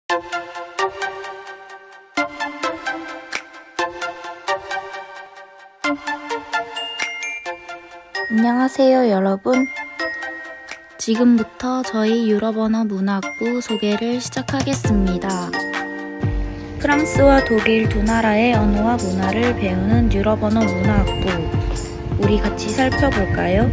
안녕하세요 여러분. 지금부터 저희 유럽 언어 문학부 소개를 시작하겠습니다. 프랑스와 독일 두 나라의 언어와 문화를 배우는 유럽 언어 문학부. 우리 같이 살펴볼까요?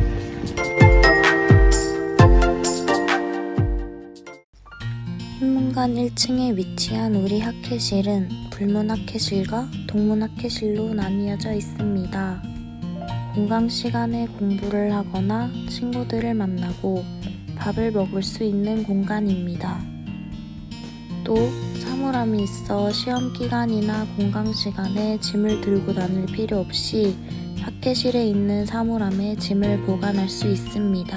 인문관 1층에 위치한 우리 학회실은 불문학회실과 동문학회실로 나뉘어져 있습니다. 공강 시간에 공부를 하거나 친구들을 만나고 밥을 먹을 수 있는 공간입니다. 또 사물함이 있어 시험 기간이나 공강 시간에 짐을 들고 다닐 필요 없이 학회실에 있는 사물함에 짐을 보관할 수 있습니다.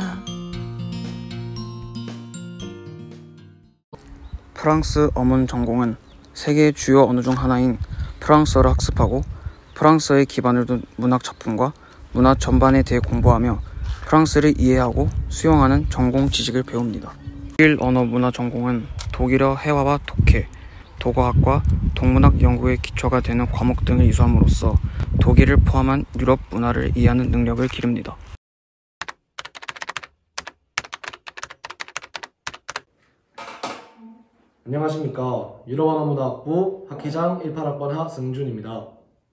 프랑스 어문 전공은 세계의 주요 언어 중 하나인 프랑스어를 학습하고 프랑스어에 기반을 둔 문학 작품과 문화 전반에 대해 공부하며 프랑스를 이해하고 수용하는 전공 지식을 배웁니다. 독일 언어 문화 전공은 독일어 회화와 독해, 도거학과 동문학 연구의 기초가 되는 과목 등을 이수함으로써 독일을 포함한 유럽 문화를 이해하는 능력을 기릅니다. 안녕하십니까. 유럽 언어 문학부 학회장 18학번 하승준입니다.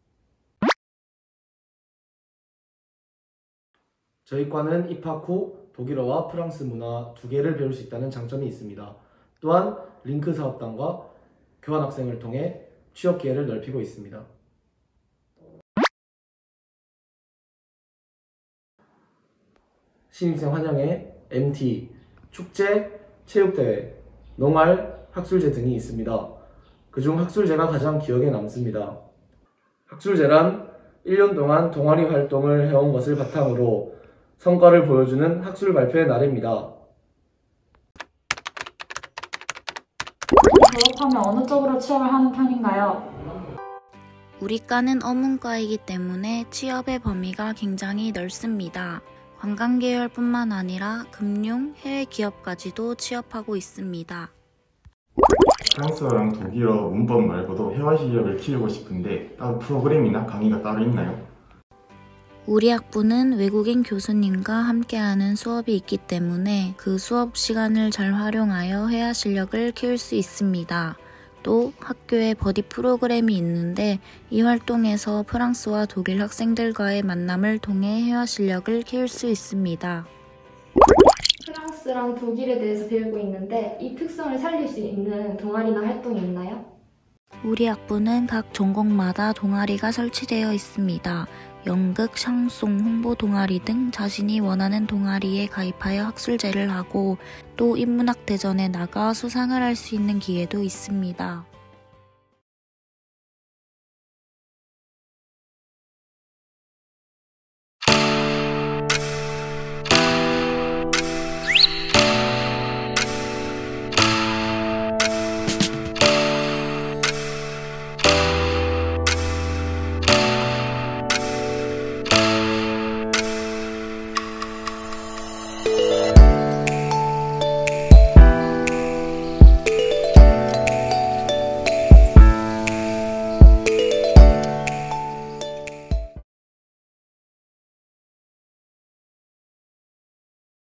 저희 과는 입학 후 독일어와 프랑스 문화 두 개를 배울 수 있다는 장점이 있습니다. 또한 링크 사업단과 교환학생을 통해 취업 기회를 넓히고 있습니다. 신입생 환영회, MT, 축제, 체육대회, 농활, 학술제 등이 있습니다. 그중 학술제가 가장 기억에 남습니다. 학술제란 1년 동안 동아리 활동을 해온 것을 바탕으로 성과를 보여주는 학술 발표의 날입니다. 졸업하면 어느 쪽으로 취업을 하는 편인가요? 우리 과는 어문과이기 때문에 취업의 범위가 굉장히 넓습니다. 관광계열뿐만 아니라 금융, 해외 기업까지도 취업하고 있습니다. 프랑스어랑 독일어 문법 말고도 회화 실력을 키우고 싶은데 따로 프로그램이나 강의가 따로 있나요? 우리 학부는 외국인 교수님과 함께하는 수업이 있기 때문에 그 수업 시간을 잘 활용하여 회화 실력을 키울 수 있습니다. 또 학교에 버디 프로그램이 있는데 이 활동에서 프랑스와 독일 학생들과의 만남을 통해 회화 실력을 키울 수 있습니다. 프랑스랑 독일에 대해서 배우고 있는데 이 특성을 살릴 수 있는 동아리나 활동이 있나요? 우리 학부는 각 전공마다 동아리가 설치되어 있습니다. 연극, 샹송, 홍보 동아리 등 자신이 원하는 동아리에 가입하여 학술제를 하고 또 인문학 대전에 나가 수상을 할 수 있는 기회도 있습니다.